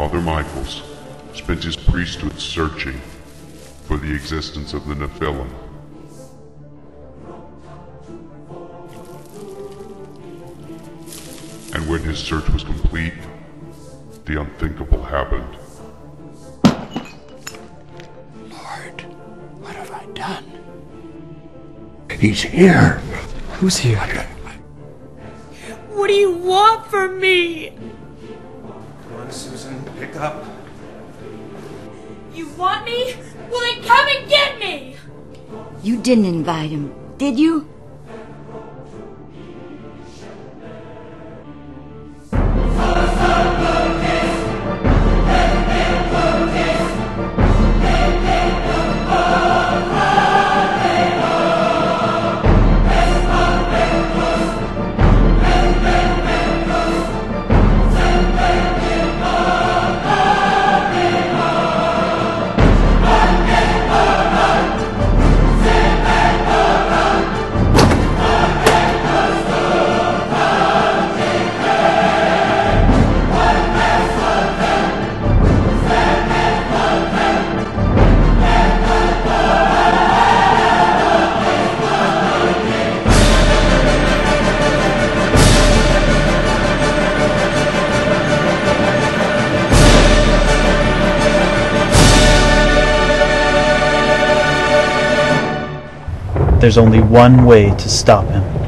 Father Michaels spent his priesthood searching for the existence of the Nephilim. And when his search was complete, the unthinkable happened. Lord, what have I done? He's here. Who's here? What do you want from me? Come on, Susan, pick up. You want me? Well, then come and get me! You didn't invite him, did you? There's only one way to stop him.